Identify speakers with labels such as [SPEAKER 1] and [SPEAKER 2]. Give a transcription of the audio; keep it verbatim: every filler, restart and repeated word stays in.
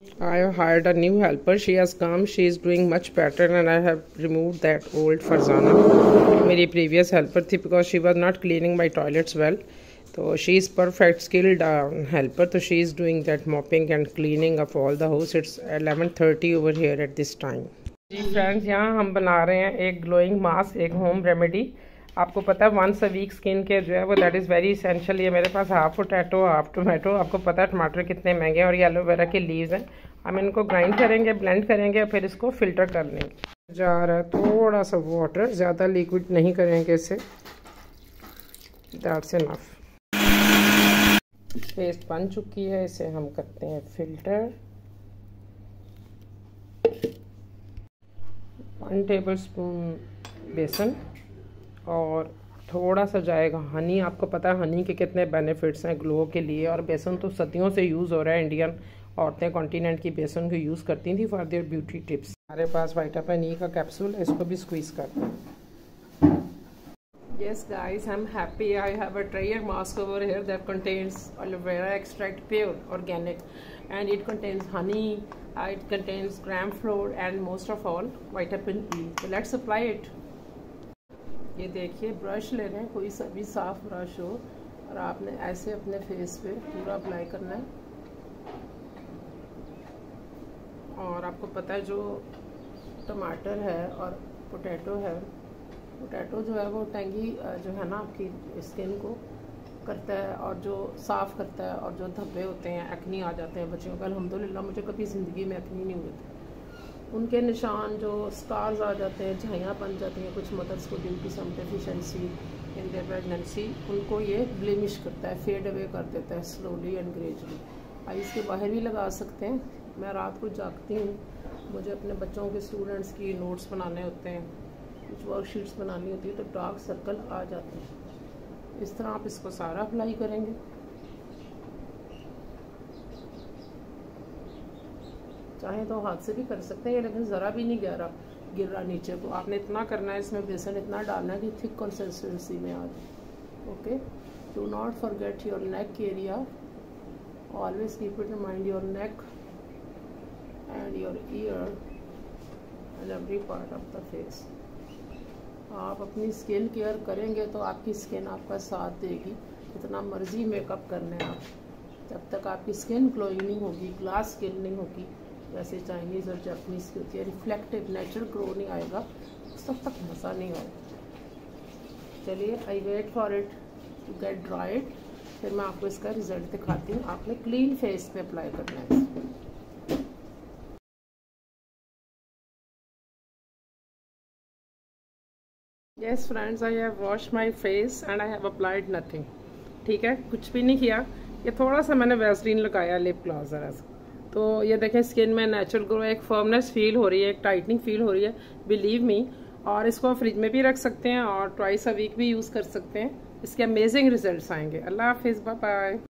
[SPEAKER 1] I have hired a new helper. She has come. She is doing much better, and I have removed that old Farzana. मेरी previous helper थी because she was not cleaning my toilets well. So she is perfect skilled uh, helper. So she is doing that mopping and cleaning of all the house. It's eleven thirty over here at this time. जी friends, यहाँ हम बना रहे हैं एक glowing mask, एक home remedy. आपको पता है once a week skin care जो है वो दैट इज़ वेरी इसेंशियल। ये मेरे पास हाफ पोटैटो, हाफ टोमेटो, आपको पता है टमाटर कितने महंगे हैं, और ये एलोवेरा के लीव्स हैं। हम इनको ग्राइंड करेंगे, ब्लेंड करेंगे और फिर इसको फिल्टर कर लेंगे। जा रहा है थोड़ा सा वाटर, ज़्यादा लिक्विड नहीं करेंगे इसे, दैट्स इनफ। पेस्ट बन चुकी है, इसे हम करते हैं फिल्टर। वन टेबल स्पून बेसन और थोड़ा सा जाएगा हनी। आपको पता है हनी के कितने बेनिफिट्स हैं ग्लो के लिए, और बेसन तो सदियों से यूज़ हो रहा है। इंडियन औरतें कॉन्टिनेंट की बेसन को यूज़ करती थी फॉर देयर ब्यूटी टिप्स। हमारे पास विटामिन ई का कैप्सूल है, इसको भी स्क्वीज करते हैं। Yes guys, I'm happy. I have a tray mask over here that contains aloe vera extract, pure organic, and it contains honey, uh, it contains gram flour, and most of all vitamin E. So let's apply it. ये देखिए brush ले रहे हैं, कोई सा भी साफ brush हो, और आपने ऐसे अपने फेस पे पूरा अप्लाई करना है। और आपको पता है जो टमाटर है और पोटैटो है, पोटैटो जो है वो टेंगी जो है ना आपकी स्किन को करता है, और जो साफ़ करता है, और जो धब्बे होते हैं, एक्नी आ जाते हैं बच्चियों को। अल्हम्दुलिल्लाह मुझे कभी ज़िंदगी में एक्नी नहीं हुए थे। उनके निशान जो स्कार्स आ जाते हैं, झाइयाँ बन जाती हैं कुछ मदर्स को due to some deficiency in their pregnancy, उनको ये ब्लेमिश करता है, फेड अवे कर देता है स्लोली एंड ग्रेजुअली। आइज़ के बाहर भी लगा सकते हैं। मैं रात को जागती हूँ, मुझे अपने बच्चों के स्टूडेंट्स की नोट्स बनाने होते हैं, कुछ वर्कशीट्स बनानी होती है, तो डार्क सर्कल आ जाते हैं। इस तरह आप इसको सारा अप्लाई करेंगे। चाहे तो हाथ से भी कर सकते हैं, लेकिन ज़रा भी नहीं गिरा गिर रहा नीचे को। आपने इतना करना है, इसमें बेसन इतना डालना है कि थिक कंसिस्टेंसी में आ जाए। Okay, do not forget your neck area, always keep it in mind your neck and your ear and every part of the face. आप अपनी स्किन केयर करेंगे तो आपकी स्किन आपका साथ देगी। जितना मर्जी मेकअप करने आप, जब तक आपकी स्किन ग्लोइंग नहीं होगी, ग्लास स्किन नहीं होगी, वैसे चाइनीज़ और जापानीज़ की होती है, रिफ्लेक्टिव नेचुरल ग्लो नहीं आएगा, तब तक मज़ा नहीं आएगा। चलिए, I wait for it to get dried, फिर मैं आपको इसका रिजल्ट दिखाती हूँ। आपने क्लीन फेस पे अप्लाई करना है इसको। Yes friends, I have washed my face and I have applied nothing. ठीक है, कुछ भी नहीं किया। ये थोड़ा सा मैंने वैसलीन लगाया, लिप ग्लॉस ज़रा सा। तो ये देखें स्किन में नेचुरल ग्लो, एक फर्मनेस फील हो रही है, एक टाइटनिंग फील हो रही है, बिलीव मी। और इसको फ्रिज में भी रख सकते हैं और ट्वाइस अ वीक भी यूज़ कर सकते हैं। इसके अमेजिंग रिजल्ट्स आएंगे। अल्लाह हाफिज़, बाय बाय।